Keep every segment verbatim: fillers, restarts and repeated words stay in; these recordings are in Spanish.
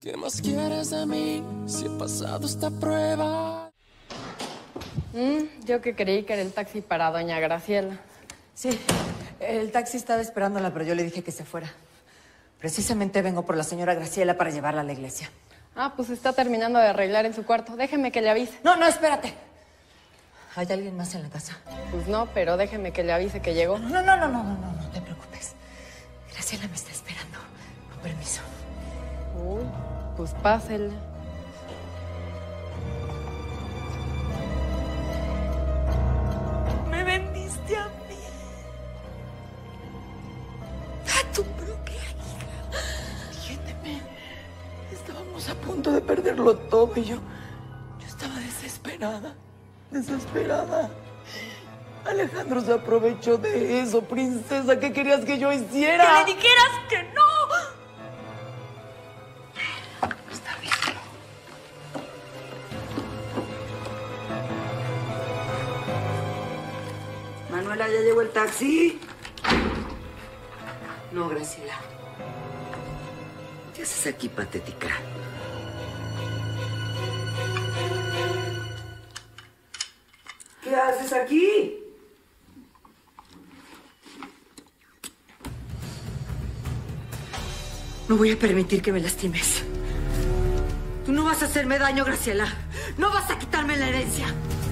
¿Qué más quieres de mí si he pasado esta prueba? Mm, yo que creí que era el taxi para doña Graciela. Sí, el taxi estaba esperándola, pero yo le dije que se fuera. Precisamente vengo por la señora Graciela para llevarla a la iglesia. Ah, pues está terminando de arreglar en su cuarto. Déjeme que le avise. No, no, espérate. ¿Hay alguien más en la casa? Pues no, pero déjeme que le avise que llegó. No, no, no, no, no, no, no te preocupes. Graciela me está esperando. Con permiso. Uy, pues pásele. Me vendiste a mí. A tu propia hija. Entiéndeme. Estábamos a punto de perderlo todo y yo... Yo estaba desesperada. Desesperada. Alejandro se aprovechó de eso, princesa. ¿Qué querías que yo hiciera? ¡Que le dijeras que no! Está bien. Manuela, ¿ya llegó el taxi? No, Graciela. ¿Qué haces aquí, patética? ¿Qué haces aquí? No voy a permitir que me lastimes. Tú no vas a hacerme daño, Graciela. No vas a quitarme la herencia.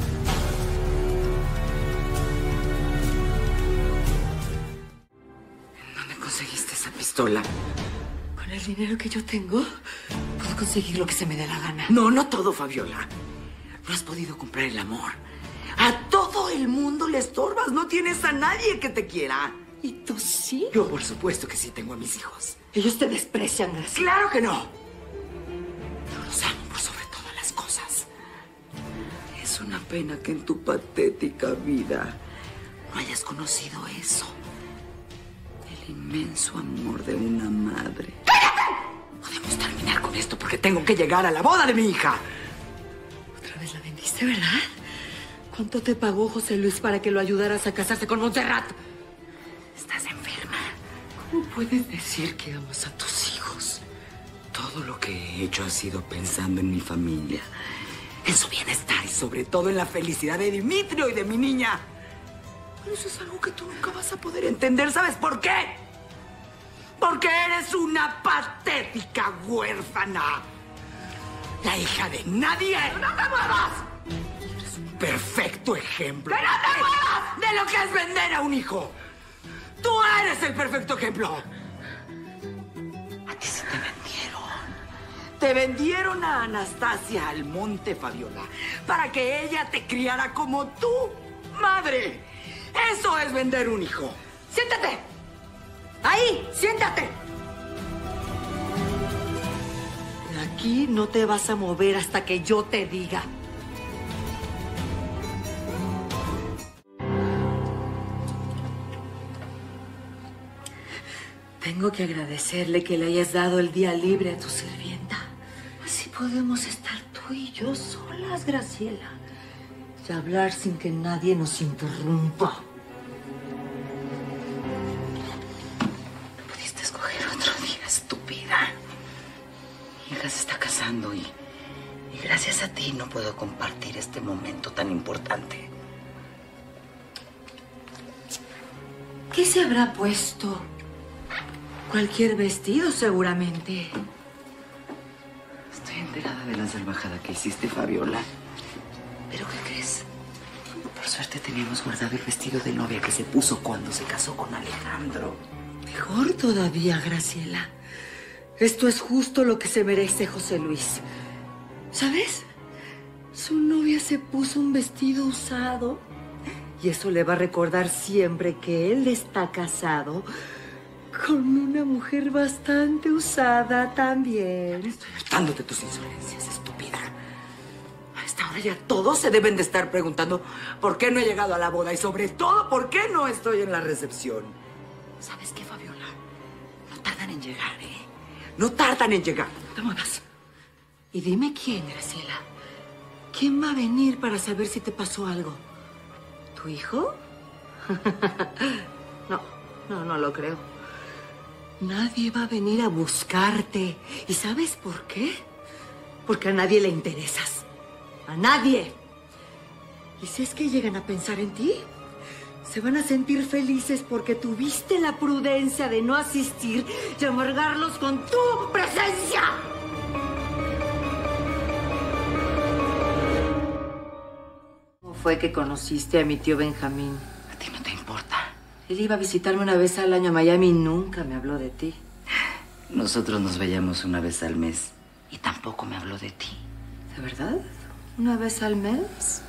¿Dónde conseguiste esa pistola? Con el dinero que yo tengo, puedo conseguir lo que se me dé la gana. No, no todo, Fabiola. No has podido comprar el amor. A todo el mundo le estorbas. No tienes a nadie que te quiera. ¿Y tú sí? Yo, por supuesto que sí tengo a mis hijos. Ellos te desprecian, Graciela. ¡Claro que no! Yo los amo por sobre todas las cosas. Es una pena que en tu patética vida no hayas conocido eso. El inmenso amor de una madre. ¡Cállate! Podemos terminar con esto porque tengo que llegar a la boda de mi hija. Otra vez la vendiste, ¿verdad? ¿Cuánto te pagó José Luis para que lo ayudaras a casarse con Montserrat? Estás enferma. ¿Cómo puedes decir que amas a tus hijos? Todo lo que he hecho ha sido pensando en mi familia, en su bienestar y sobre todo en la felicidad de Dimitrio y de mi niña. Pero eso es algo que tú nunca vas a poder entender. ¿Sabes por qué? Porque eres una patética huérfana. La hija de nadie. ¡No te muevas! Eres un perfecto ejemplo. ¡Que no te muevas! De lo que es vender a un hijo. Tú eres el perfecto ejemplo. A ti sí te vendieron. Te vendieron a Anastasia Almonte, Fabiola, para que ella te criara como tu madre. Eso es vender un hijo. Siéntate. Ahí, siéntate. De aquí no te vas a mover hasta que yo te diga. Tengo que agradecerle que le hayas dado el día libre a tu sirvienta. Así podemos estar tú y yo solas, Graciela. Y hablar sin que nadie nos interrumpa. No pudiste escoger otro día, estúpida. Mi hija se está casando y, y gracias a ti no puedo compartir este momento tan importante. ¿Qué se habrá puesto? Cualquier vestido, seguramente. Estoy enterada de la salvajada que hiciste, Fabiola. ¿Pero qué crees? Por suerte teníamos guardado el vestido de novia que se puso cuando se casó con Alejandro. Mejor todavía, Graciela. Esto es justo lo que se merece José Luis. ¿Sabes? Su novia se puso un vestido usado. Y eso le va a recordar siempre que él está casado con una mujer bastante usada también. Estoy hartándote tus insolencias, estúpida. A esta hora ya todos se deben de estar preguntando por qué no he llegado a la boda y sobre todo por qué no estoy en la recepción. ¿Sabes qué, Fabiola? No tardan en llegar, ¿eh? No tardan en llegar. No te muevas. Y dime quién, Graciela. ¿Quién va a venir para saber si te pasó algo? ¿Tu hijo? No, no, no lo creo. Nadie va a venir a buscarte. ¿Y sabes por qué? Porque a nadie le interesas. ¡A nadie! Y si es que llegan a pensar en ti, se van a sentir felices porque tuviste la prudencia de no asistir y amargarlos con tu presencia. ¿Cómo fue que conociste a mi tío Benjamín? A ti no te importa. Él iba a visitarme una vez al año a Miami y nunca me habló de ti. Nosotros nos veíamos una vez al mes y tampoco me habló de ti. ¿De verdad? ¿Una vez al mes?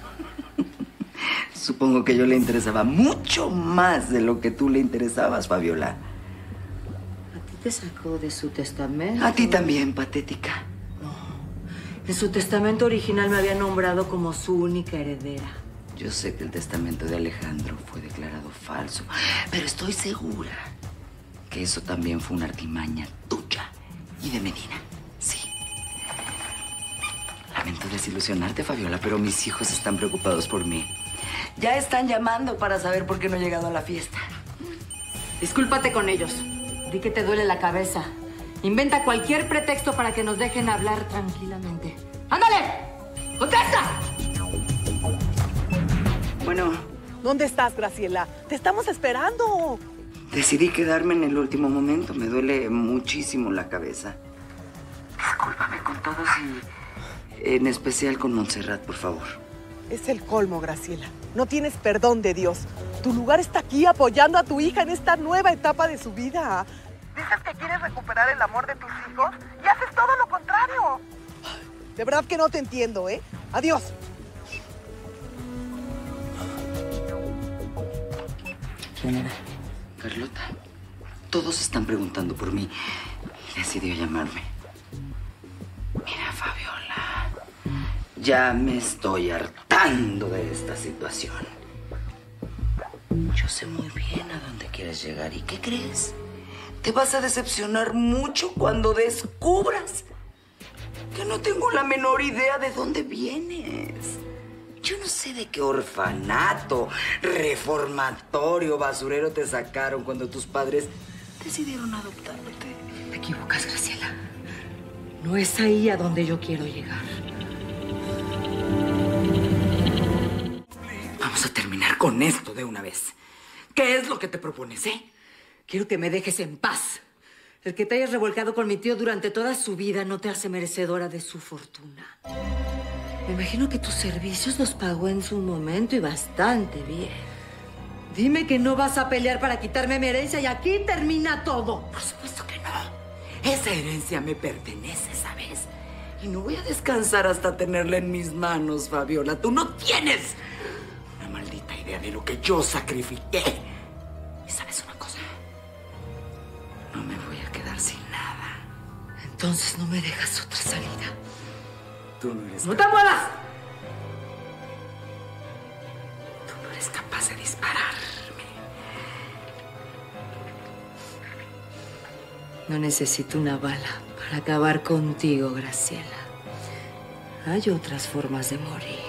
Supongo que yo le interesaba mucho más de lo que tú le interesabas, Fabiola. ¿A ti te sacó de su testamento? A ti también, patética. No. En su testamento original me había nombrado como su única heredera. Yo sé que el testamento de Alejandro fue declarado falso, pero estoy segura que eso también fue una artimaña tuya y de Medina. Sí. Lamento desilusionarte, Fabiola, pero mis hijos están preocupados por mí. Ya están llamando para saber por qué no he llegado a la fiesta. Discúlpate con ellos. Di que te duele la cabeza. Inventa cualquier pretexto para que nos dejen hablar tranquilamente. ¡Ándale! ¡Contesta! Bueno, ¿Dónde estás, Graciela? Te estamos esperando. decidí quedarme en el último momento. Me duele muchísimo la cabeza. Discúlpame con todos y en especial con Montserrat, por favor. Es el colmo, Graciela. No tienes perdón de Dios. Tu lugar está aquí apoyando a tu hija en esta nueva etapa de su vida. Dices que quieres recuperar el amor de tus hijos y haces todo lo contrario. De verdad que no te entiendo, ¿eh? Adiós. ¿Quién era? Carlota. Todos están preguntando por mí. Decidió llamarme. Mira, Fabiola, ya me estoy hartando de esta situación. Yo sé muy bien a dónde quieres llegar. ¿Y qué crees? Te vas a decepcionar mucho cuando descubras que no tengo la menor idea de dónde vienes. Yo no sé de qué orfanato, reformatorio, basurero te sacaron cuando tus padres decidieron adoptarte. Te equivocas, Graciela. No es ahí a donde yo quiero llegar. Vamos a terminar con esto de una vez. ¿Qué es lo que te propones, eh? Quiero que me dejes en paz. El que te hayas revolcado con mi tío durante toda su vida no te hace merecedora de su fortuna. Me imagino que tus servicios los pagó en su momento y bastante bien. Dime que no vas a pelear para quitarme mi herencia y aquí termina todo. Por supuesto que no. Esa herencia me pertenece, ¿sabes? Y no voy a descansar hasta tenerla en mis manos, Fabiola. Tú no tienes una maldita idea de lo que yo sacrifiqué. ¿Y sabes una cosa? No me voy a quedar sin nada. Entonces no me dejas otra salida. Tú no eres ¡No te muevas! Tú no eres capaz de dispararme. No necesito una bala para acabar contigo, Graciela. Hay otras formas de morir.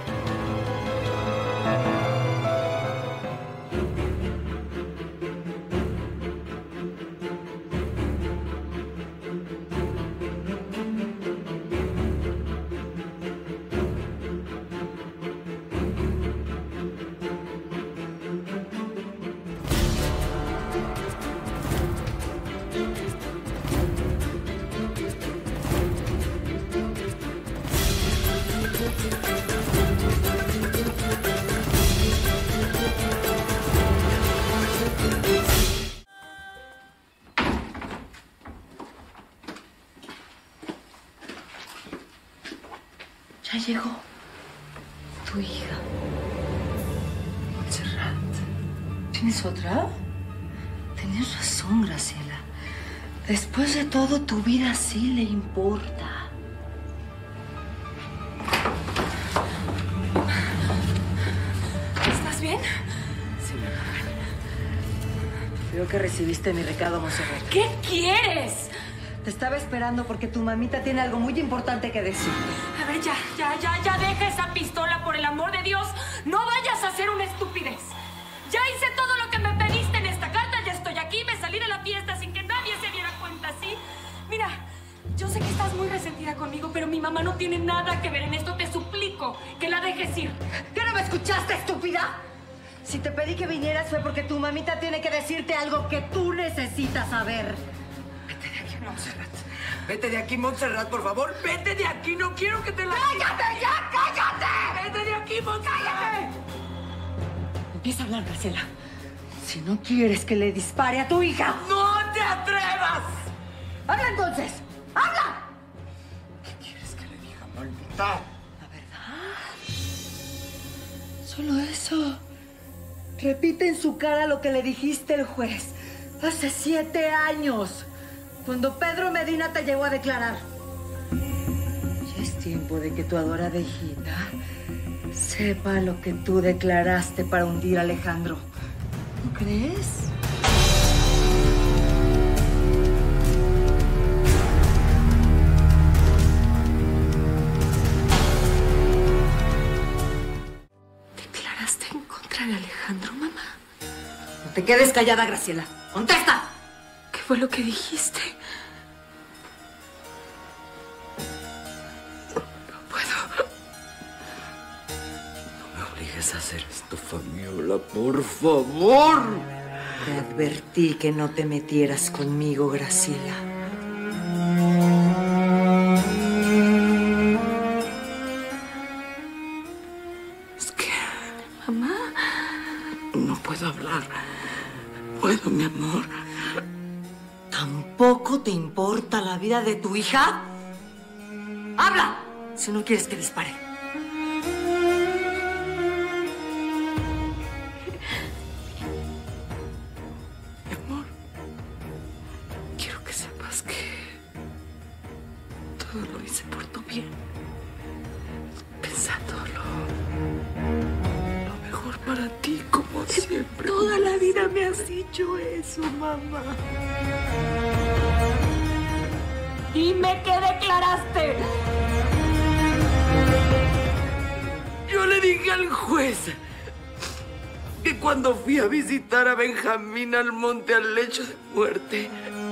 Ya llegó tu hija, Montserrat. ¿Tienes otra? Tienes razón, Graciela. Después de todo, tu vida sí le importa. ¿Estás bien? Sí, mi amor. Creo que recibiste mi recado, Montserrat. ¿Qué quieres? Te estaba esperando porque tu mamita tiene algo muy importante que decirte. A ver, ya, ya, ya, ya deja esa pistola, por el amor de Dios. No vayas a hacer una estupidez. Ya hice todo lo que me pediste en esta carta, ya estoy aquí, me salí de la fiesta sin que muy resentida conmigo, pero mi mamá no tiene nada que ver en esto. Te suplico que la dejes ir. ¿Qué no me escuchaste, estúpida? Si te pedí que vinieras fue porque tu mamita tiene que decirte algo que tú necesitas saber. Vete de aquí, Montserrat. Vete de aquí, Montserrat, por favor. Vete de aquí, no quiero que te la... ¡Cállate ya, cállate! Vete de aquí, Montserrat. Empieza a hablar, Graciela. Si no quieres que le dispare a tu hija... ¡No te atrevas! ¡Habla entonces! ¡Habla! ¿Qué quieres que le diga, maldita? La verdad. Solo eso. Repite en su cara lo que le dijiste el juez hace siete años, cuando Pedro Medina te llevó a declarar. Ya es tiempo de que tu adorada hijita sepa lo que tú declaraste para hundir a Alejandro. ¿No crees? ¿Declaraste en contra de Alejandro, mamá? No te quedes callada, Graciela. ¡Contesta! ¿Qué fue lo que dijiste? No puedo. No me obligues a hacer esto, Fabiola, por favor. Te advertí que no te metieras conmigo, Graciela. Es que... Mamá... No puedo hablar. ¿Puedo, mi amor? ¿Tampoco te importa la vida de tu hija? ¡Habla! Si no quieres que dispare. Mi amor, quiero que sepas que todo lo hice por tu bien, pensándolo lo mejor para ti, como siempre. Toda la vida me has dicho eso, mamá. Dime qué declaraste. Yo le dije al juez que cuando fui a visitar a Benjamín al monte al lecho de muerte,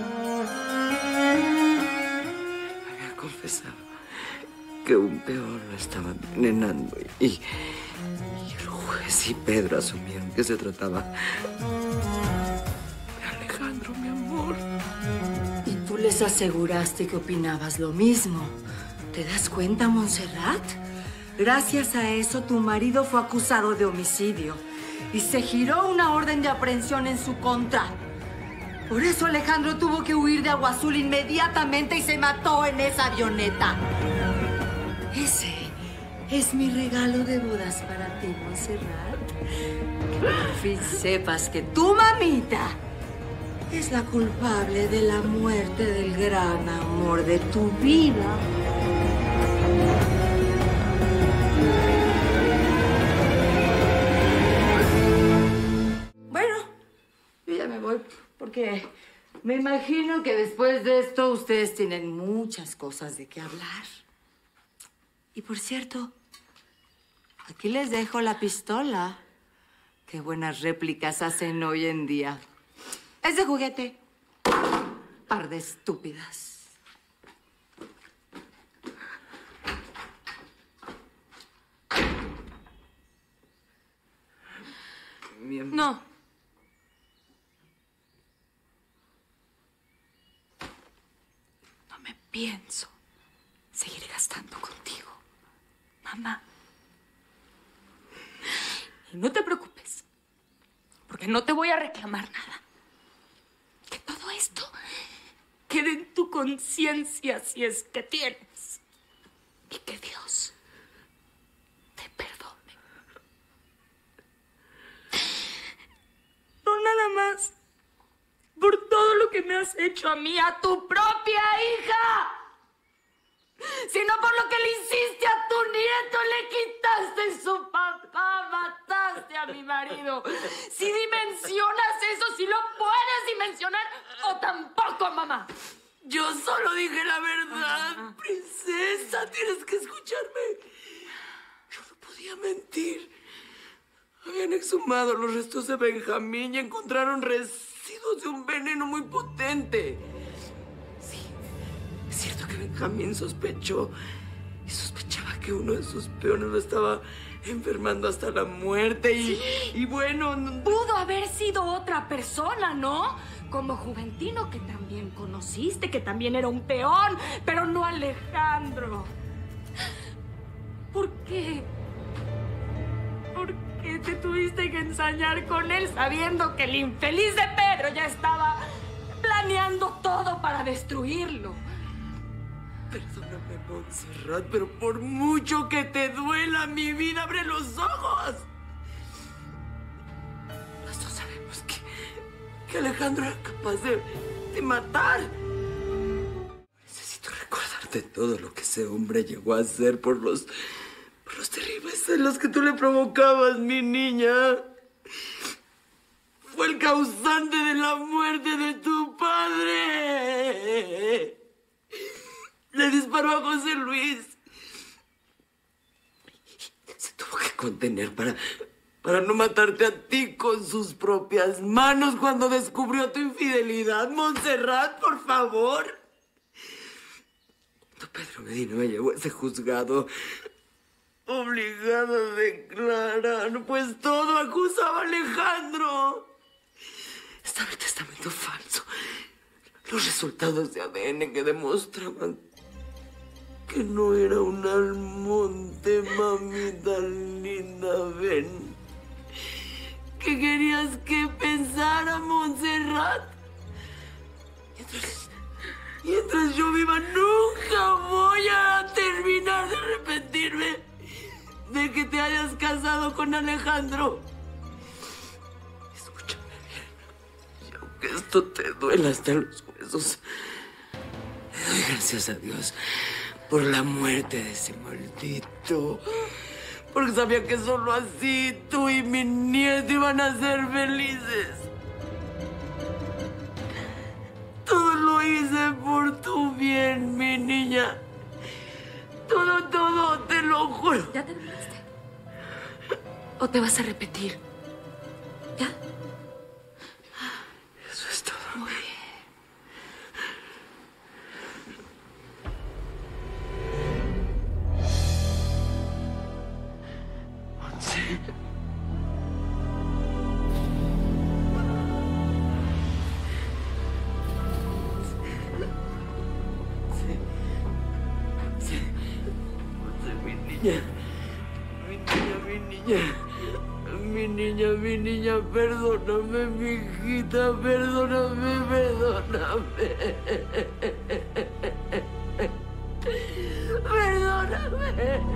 había confesado que un peor lo estaba envenenando y, y el juez y Pedro asumieron que se trataba de Alejandro, mi amor. Y tú les aseguraste que opinabas lo mismo. ¿Te das cuenta, Montserrat? Gracias a eso, tu marido fue acusado de homicidio y se giró una orden de aprehensión en su contra. Por eso Alejandro tuvo que huir de Agua Azul inmediatamente y se mató en esa avioneta. Ese es mi regalo de bodas para ti, Montserrat. Que por fin sepas que tu mamita es la culpable de la muerte del gran amor de tu vida. Bueno, yo ya me voy porque me imagino que después de esto ustedes tienen muchas cosas de qué hablar. Y por cierto, aquí les dejo la pistola. Qué buenas réplicas hacen hoy en día. Es de juguete. Par de estúpidas. No. No me pienso seguir gastando contigo, mamá. Y no te preocupes, porque no te voy a reclamar nada. Que todo esto quede en tu conciencia si es que tienes. Y que Dios te perdone. No nada más por todo lo que me has hecho a mí, a tu propia hija, sino por lo que le hiciste a tu nieto. Le quitaste su papá, mataste a mi marido. Si dimensionas eso, si lo puedes dimensionar, o tampoco, mamá. Yo solo dije la verdad, ah, princesa, tienes que escucharme. Yo no podía mentir. Habían exhumado los restos de Benjamín y encontraron residuos de un veneno muy potente. Sí, es cierto que Benjamín sospechó y sospechaba que uno de sus peones lo estaba enfermando hasta la muerte y, ¿Sí? y bueno... No... Pudo haber sido otra persona, ¿no? Como Juventino, que también conociste, que también era un peón, pero no Alejandro. ¿Por qué? ¿Por qué te tuviste que ensañar con él sabiendo que el infeliz de Pedro ya estaba planeando todo para destruirlo? Perdóname, Montserrat, pero por mucho que te duela mi vida, abre los ojos. Los dos sabemos que, que Alejandro era capaz de, de matar. Necesito recordarte todo lo que ese hombre llegó a hacer por los, por los terribles celos que tú le provocabas, mi niña. Fue el causante de la muerte de tu padre. Le disparó a José Luis. Se tuvo que contener para, para no matarte a ti con sus propias manos cuando descubrió tu infidelidad. Montserrat, por favor. Tu Pedro Medina me llevó a ese juzgado obligado a declarar, pues todo acusaba a Alejandro. Estaba el testamento falso. Los resultados de A D N que demostraban que no era un almonte, mamita linda, ven. ¿Qué querías que pensara, Montserrat? Mientras, mientras yo viva, nunca voy a terminar de arrepentirme de que te hayas casado con Alejandro. Escúchame bien. Y aunque esto te duela hasta los huesos, le doy gracias a Dios por la muerte de ese maldito. Porque sabía que solo así tú y mi nieto iban a ser felices. Todo lo hice por tu bien, mi niña. Todo, todo, te lo juro. ¿Ya terminaste? ¿O te vas a repetir? ¿Ya? Eso es todo. Muy bien. Mi niña, mi niña, mi niña, mi niña, perdóname, mi hijita, perdóname, perdóname. Perdóname.